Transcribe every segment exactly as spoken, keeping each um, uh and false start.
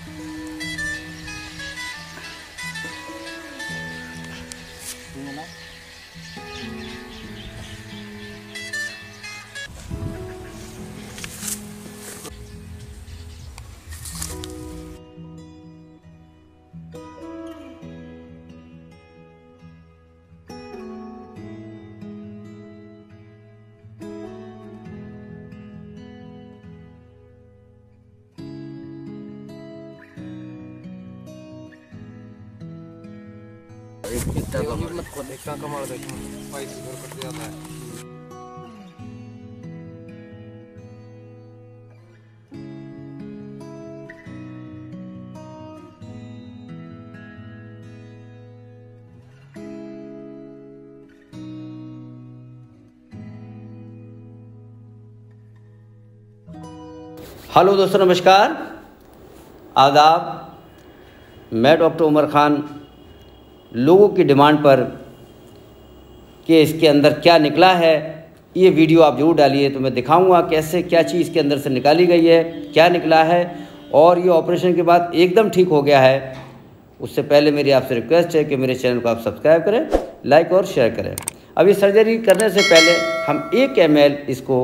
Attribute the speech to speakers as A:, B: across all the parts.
A: इतना कमर इतना कमर देखो पैसे घर कट जाता है।
B: हेलो दोस्तों, नमस्कार, आदाब। मैं डॉक्टर उमर खान लोगों की डिमांड पर कि इसके अंदर क्या निकला है, ये वीडियो आप ज़रूर डालिए तो मैं दिखाऊंगा कैसे क्या चीज़ इसके अंदर से निकाली गई है, क्या निकला है और ये ऑपरेशन के बाद एकदम ठीक हो गया है। उससे पहले मेरी आपसे रिक्वेस्ट है कि मेरे चैनल को आप सब्सक्राइब करें, लाइक और शेयर करें। अब ये सर्जरी करने से पहले हम एक एम एल इसको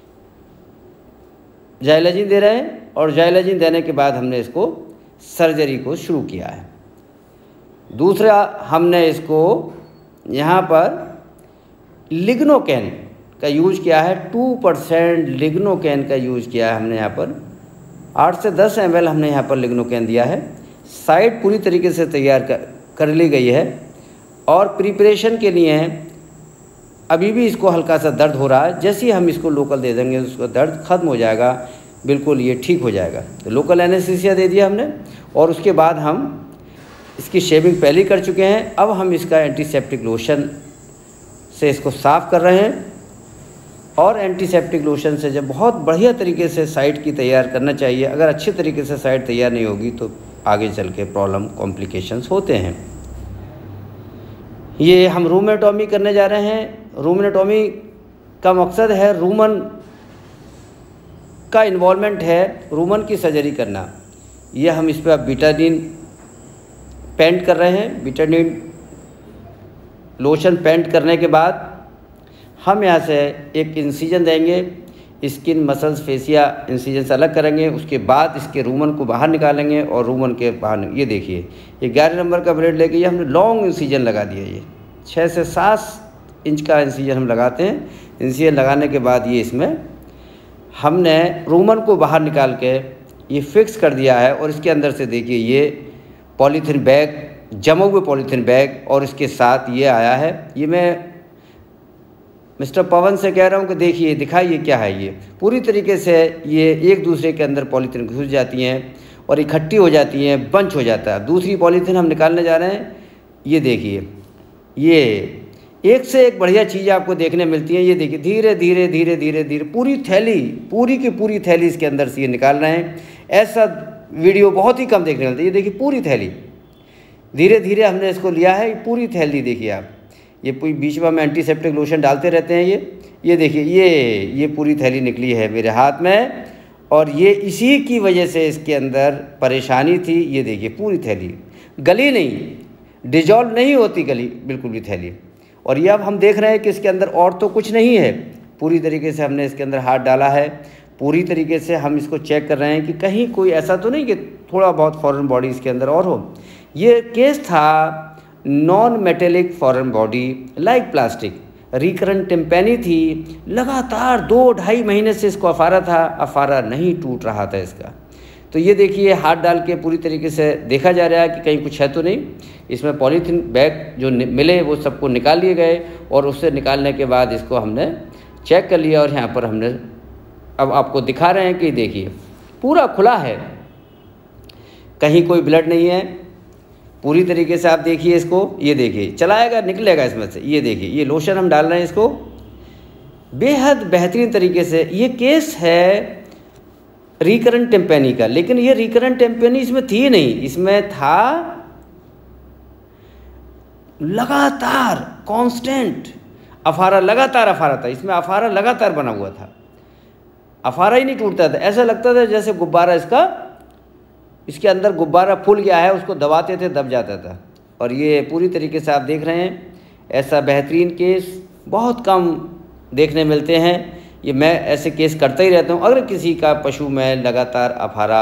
B: जाइलेजिन दे रहे हैं और जाइलेजिन देने के बाद हमने इसको सर्जरी को शुरू किया है। दूसरा, हमने इसको यहाँ पर लिग्नोकेन का यूज़ किया है। टू परसेंट लिग्नोकेन का यूज़ किया है हमने यहाँ पर। आठ से दस एम एल हमने यहाँ पर लिग्नोकेन दिया है। साइट पूरी तरीके से तैयार कर, कर ली गई है और प्रिपरेशन के लिए अभी भी इसको हल्का सा दर्द हो रहा है। जैसे ही हम इसको लोकल दे देंगे उसका दर्द ख़त्म हो जाएगा, बिल्कुल ये ठीक हो जाएगा। तो लोकल एनेस्थीसिया दे दिया हमने और उसके बाद हम इसकी शेविंग पहले ही कर चुके हैं। अब हम इसका एंटीसेप्टिक लोशन से इसको साफ़ कर रहे हैं और एंटीसेप्टिक लोशन से जब बहुत बढ़िया तरीके से साइट की तैयार करना चाहिए। अगर अच्छे तरीके से साइट तैयार नहीं होगी तो आगे चल के प्रॉब्लम कॉम्प्लिकेशंस होते हैं। ये हम रूमेटोमी करने जा रहे हैं। रूमेटोमी का मकसद है रूमन का इन्वॉल्वमेंट है, रूमन की सर्जरी करना। ये हम इस पर अब बीटाडीन पेंट कर रहे हैं। बीटाडीन लोशन पेंट करने के बाद हम यहाँ से एक इंसिजन देंगे। स्किन, मसल्स, फेसिया इंसिजन से अलग करेंगे। उसके बाद इसके रूमन को बाहर निकालेंगे और रूमन के बाहर ये देखिए ये ग्यारह नंबर का ब्लेड लेके ये हमने लॉन्ग इंसिजन लगा दिया। ये छः से सात इंच का इंसिजन हम लगाते हैं। इंसिजन लगाने के बाद ये इसमें हमने रूमन को बाहर निकाल के ये फिक्स कर दिया है। और इसके अंदर से देखिए ये पॉलीथीन बैग, जमे हुए पॉलीथीन बैग और इसके साथ ये आया है। ये मैं मिस्टर पवन से कह रहा हूँ कि देखिए, दिखाइए क्या है। ये पूरी तरीके से ये एक दूसरे के अंदर पॉलीथीन घुस जाती हैं और इकट्ठी हो जाती हैं, बंच हो जाता है। दूसरी पॉलीथीन हम निकालने जा रहे हैं। ये देखिए, ये एक से एक बढ़िया चीज़ आपको देखने मिलती है। ये देखिए धीरे धीरे धीरे धीरे धीरे पूरी थैली, पूरी की पूरी थैली इसके अंदर से ये निकाल रहे हैं। ऐसा वीडियो बहुत ही कम देखने मिलता है। ये देखिए पूरी थैली धीरे धीरे हमने इसको लिया है। पूरी थैली देखिए आप, ये पूरी बीच में हम एंटीसेप्टिक लोशन डालते रहते हैं। ये ये देखिए ये ये पूरी थैली निकली है मेरे हाथ में और ये इसी की वजह से इसके अंदर परेशानी थी। ये देखिए पूरी थैली गली नहीं, डिजॉल्व नहीं होती गली बिल्कुल भी थैली। और ये अब हम देख रहे हैं कि इसके अंदर और तो कुछ नहीं है। पूरी तरीके से हमने इसके अंदर हाथ डाला है। पूरी तरीके से हम इसको चेक कर रहे हैं कि कहीं कोई ऐसा तो नहीं कि थोड़ा बहुत फॉरेन बॉडी इसके अंदर और हो। ये केस था non metallic foreign body like plastic, recurrent tympany थी। लगातार दो ढाई महीने से इसको अफारा था, अफारा नहीं टूट रहा था इसका। तो ये देखिए हाथ डाल के पूरी तरीके से देखा जा रहा है कि कहीं कुछ है तो नहीं। इसमें पॉलीथीन बैग जो मिले वो सबको निकाल लिए गए और उससे निकालने के बाद इसको हमने चेक कर लिया और यहाँ पर हमने अब आपको दिखा रहे हैं कि देखिए पूरा खुला है, कहीं कोई ब्लड नहीं है। पूरी तरीके से आप देखिए इसको, ये देखिए चलाएगा निकलेगा इसमें से। ये देखिए ये लोशन हम डाल रहे हैं इसको बेहद बेहतरीन तरीके से। ये केस है रिकरेंट टिम्पैनी का, लेकिन ये रिकरेंट टिम्पैनी इसमें थी नहीं, इसमें था लगातार कांस्टेंट अफारा, लगातार अफारा था। इसमें अफारा लगातार बना हुआ था, अफारा ही नहीं टूटता था। ऐसा लगता था जैसे गुब्बारा इसका इसके अंदर गुब्बारा फूल गया है, उसको दबाते थे दब जाता था। और ये पूरी तरीके से आप देख रहे हैं, ऐसा बेहतरीन केस बहुत कम देखने मिलते हैं। ये मैं ऐसे केस करता ही रहता हूँ। अगर किसी का पशु में लगातार अफारा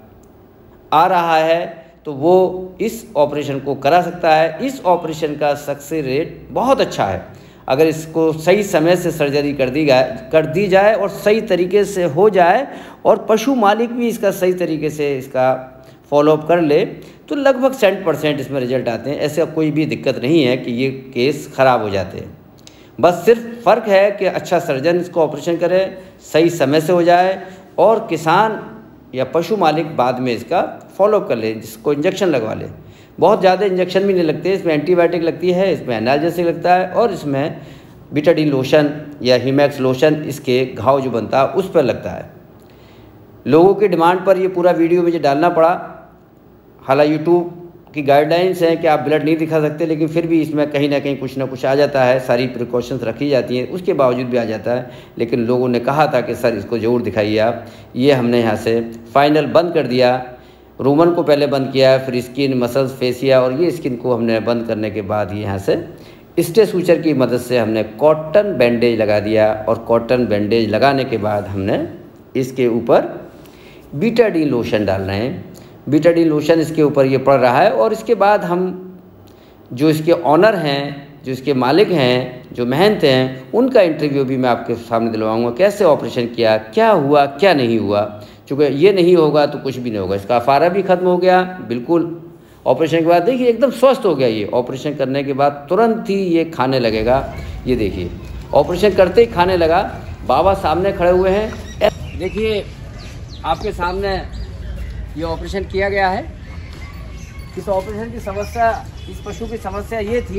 B: आ रहा है तो वो इस ऑपरेशन को करा सकता है। इस ऑपरेशन का सक्सेस रेट बहुत अच्छा है। अगर इसको सही समय से सर्जरी कर दी जाए कर दी जाए और सही तरीके से हो जाए और पशु मालिक भी इसका सही तरीके से इसका फॉलोअप कर ले तो लगभग सेंट परसेंट इसमें रिजल्ट आते हैं। ऐसा कोई भी दिक्कत नहीं है कि ये केस ख़राब हो जाते हैं। बस सिर्फ फ़र्क है कि अच्छा सर्जन इसको ऑपरेशन करे, सही समय से हो जाए और किसान या पशु मालिक बाद में इसका फॉलोअप कर ले, जिसको इंजेक्शन लगवा ले। बहुत ज़्यादा इंजेक्शन भी नहीं लगते, इसमें एंटीबायोटिक लगती है, इसमें एनाल्जेसिक लगता है और इसमें बीटाडीन लोशन या हीमैक्स लोशन इसके घाव जो बनता है उस पर लगता है। लोगों की डिमांड पर ये पूरा वीडियो मुझे डालना पड़ा। हालांकि यूट्यूब की गाइडलाइंस हैं कि आप ब्लड नहीं दिखा सकते, लेकिन फिर भी इसमें कहीं ना कहीं कुछ ना कुछ आ जाता है। सारी प्रिकॉशंस रखी जाती हैं, उसके बावजूद भी आ जाता है। लेकिन लोगों ने कहा था कि सर इसको ज़रूर दिखाइए आप। ये हमने यहाँ से फाइनल बंद कर दिया। रूमन को पहले बंद किया, फिर स्किन, मसल्स, फेसिया और ये स्किन को हमने बंद करने के बाद यहाँ से स्टे सूचर की मदद से हमने कॉटन बैंडेज लगा दिया। और कॉटन बैंडेज लगाने के बाद हमने इसके ऊपर बीटाडीन लोशन डाल रहे हैं। बीटाडीन लोशन इसके ऊपर ये पड़ रहा है और इसके बाद हम जो इसके ऑनर हैं, जो इसके मालिक हैं, जो महंत हैं, उनका इंटरव्यू भी मैं आपके सामने दिलवाऊंगा। कैसे ऑपरेशन किया, क्या हुआ, क्या नहीं हुआ। चूँकि ये नहीं होगा तो कुछ भी नहीं होगा। इसका अफारा भी ख़त्म हो गया बिल्कुल ऑपरेशन के बाद। देखिए एकदम स्वस्थ हो गया। ये ऑपरेशन करने के बाद तुरंत ही ये खाने लगेगा। ये देखिए ऑपरेशन करते ही खाने लगा। बाबा सामने खड़े हुए हैं। देखिए आपके सामने ये ऑपरेशन किया गया है। इस ऑपरेशन की समस्या, इस पशु की समस्या ये थी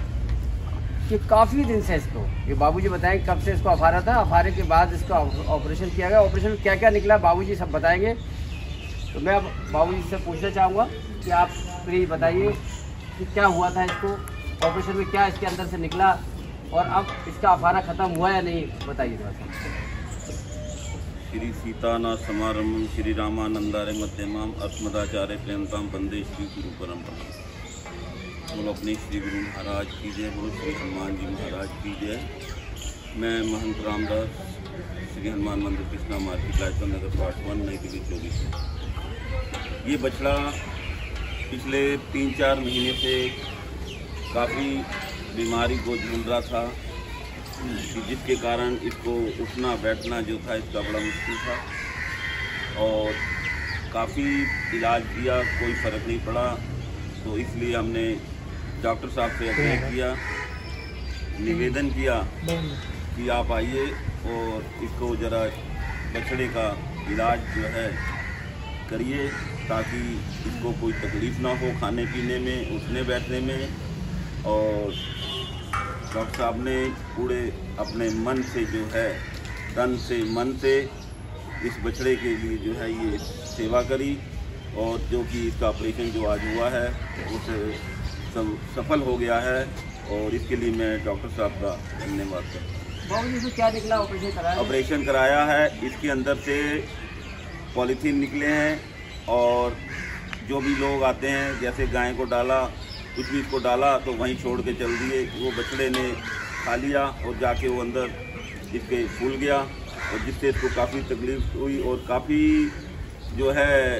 B: कि काफ़ी दिन से इसको, ये बाबूजी बताएंगे कब से इसको अफारा था। अफारे के बाद इसका ऑपरेशन किया गया। ऑपरेशन में क्या क्या निकला बाबूजी सब बताएंगे। तो मैं अब बाबूजी से पूछना चाहूँगा कि आप प्लीज़ बताइए कि क्या हुआ था इसको, ऑपरेशन में क्या इसके अंदर से निकला और अब इसका अफारा ख़त्म हुआ या नहीं, बताइए थोड़ा सा।
C: श्री सीतानाथ समारंभम श्री रामानंदारे मध्यमाम अस्मदाचार्य पर्यंताम वंदे श्री गुरु परंपरा। बोलो अपने श्री गुरु महाराज की जय, बोलो श्री हनुमान जी महाराज की जय। मैं महंत रामदास, श्री हनुमान मंदिर कृष्णा मार्केट लाइसन नगर पार्ट वन, नई दिल्ली चौबीस। ये बछड़ा पिछले तीन चार महीने से काफ़ी बीमारी को झेल रहा था, जिसके कारण इसको उठना बैठना जो था इसका बड़ा मुश्किल था और काफ़ी इलाज किया, कोई फ़र्क नहीं पड़ा। तो इसलिए हमने डॉक्टर साहब से आग्रह किया, निवेदन किया कि आप आइए और इसको ज़रा बछड़े का इलाज जो है करिए, ताकि इसको कोई तकलीफ़ ना हो खाने पीने में, उठने बैठने में। और डॉक्टर साहब ने पूरे अपने मन से जो है, तन से मन से इस बछड़े के लिए जो है ये सेवा करी और जो कि इसका ऑपरेशन जो आज हुआ है उस सब सफल हो गया है। और इसके लिए मैं डॉक्टर साहब का धन्यवाद करता हूँ।
B: बाबूजी से क्या निकला ऑपरेशन कराया?
C: ऑपरेशन कराया है, इसके अंदर से पॉलीथीन निकले हैं और जो भी लोग आते हैं, जैसे गाय को डाला, कुछ भी इसको डाला तो वहीं छोड़ के चल दिए, वो बछड़े ने खा लिया और जाके वो अंदर इसके फूल गया और जिससे इसको काफ़ी तकलीफ हुई और काफ़ी जो है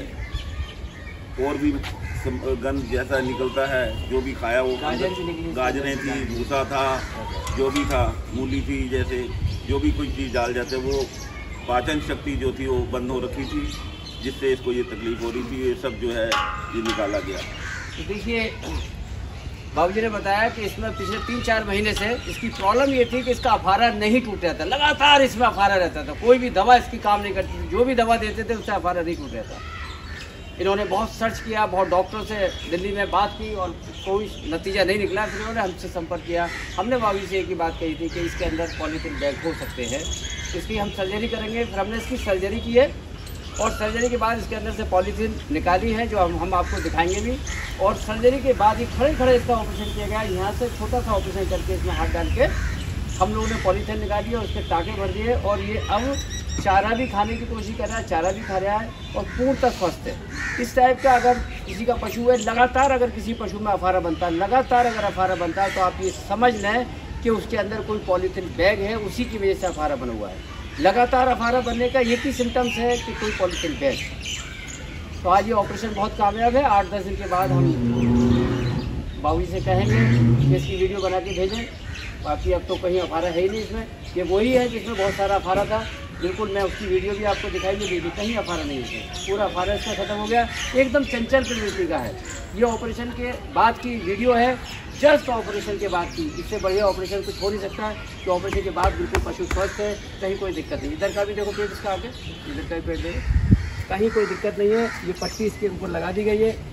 C: और भी गंद जैसा निकलता है। जो भी खाया वो गाजरें थी, भूसा था, जो भी था, मूली थी, जैसे जो भी कोई चीज़ डाल जाते वो पाचन शक्ति जो थी वो बंद हो रखी थी, जिससे इसको ये तकलीफ हो रही थी। ये सब जो है ये निकाला गया।
B: तो देखिए बाबूजी ने बताया कि इसमें पिछले तीन चार महीने से इसकी प्रॉब्लम ये थी कि इसका अफारा नहीं टूट रहा था, लगातार इसमें अफारा रहता था, कोई भी दवा इसकी काम नहीं करती थी, जो भी दवा देते थे उससे अफारा नहीं टूट रहा था। इन्होंने बहुत सर्च किया, बहुत डॉक्टरों से दिल्ली में बात की और कोई नतीजा नहीं निकला। फिर इन्होंने हमसे संपर्क किया। हमने बाबूजी से एक ही बात कही थी कि इसके अंदर पॉलीथीन बैग हो सकते हैं, इसकी हम सर्जरी करेंगे। फिर हमने इसकी सर्जरी की है और सर्जरी के बाद इसके अंदर से पॉलीथीन निकाली है, जो हम हम आपको दिखाएंगे भी। और सर्जरी के बाद ये खड़े खड़े इसका ऑपरेशन किया गया। यहाँ से छोटा सा ऑपरेशन करके इसमें हाथ डाल के हम लोगों ने पॉलीथीन निकाली और उसके टाँके भर दिए और ये अब
D: चारा भी खाने की कोशिश कर रहा है, चारा भी खा रहा है और पूर्णतः स्वस्थ है। इस टाइप का अगर किसी का पशु है, लगातार अगर किसी पशु में अफारा बनता है, लगातार अगर अफारा बनता है, तो आप ये समझ लें कि उसके अंदर कोई पॉलीथीन बैग है, उसी की वजह से अफारा बना हुआ है। लगातार अफारा बनने का एक ही सिम्टम्स है कि कोई पॉलीथीन बैग। तो आज ये ऑपरेशन बहुत कामयाब है। आठ दस दिन के बाद हम बाबूजी से कहेंगे कि इसकी वीडियो बना के भेजें। बाकी अब तो कहीं अफारा है ही नहीं इसमें, ये वही है जिसमें बहुत सारा अफारा था। बिल्कुल मैं उसकी वीडियो भी आपको दिखाई दे दी, कहीं अफारा नहीं है, पूरा अफारा इसका खत्म हो गया। एकदम चंचल प्रवृत्ति का है। ये ऑपरेशन के बाद की वीडियो है, जस्ट ऑपरेशन के बाद की। इससे बढ़िया ऑपरेशन कुछ हो नहीं सकता है कि ऑपरेशन के बाद बिल्कुल पशु स्वस्थ है, कहीं कोई दिक्कत नहीं। इधर का भी देखो पेट इसका आगे, इधर का भी पेट देखो, कहीं कोई दिक्कत नहीं है। ये पट्टी इसके ऊपर लगा दी गई है।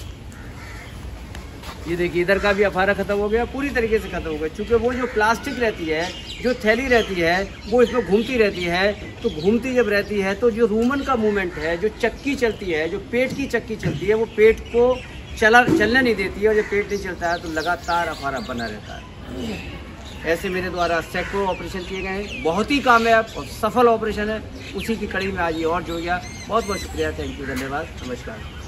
D: ये देखिए इधर का भी अफारा खत्म हो गया, पूरी तरीके से खत्म हो गया। चूँकि वो जो प्लास्टिक रहती है, जो थैली रहती है, वो इसमें घूमती रहती है। तो घूमती जब रहती है तो जो रूमन का मूवमेंट है, जो चक्की चलती है, जो पेट की चक्की चलती है, वो पेट को चला चलने नहीं देती है। और जब पेट नहीं चलता है तो लगातार अफारा बना रहता है। ऐसे मेरे द्वारा सैकड़ों ऑपरेशन किए गए हैं, बहुत ही कामयाब और सफल ऑपरेशन है। उसी की कड़ी में आज ये और जो गया। बहुत बहुत शुक्रिया, थैंक यू, धन्यवाद, नमस्कार।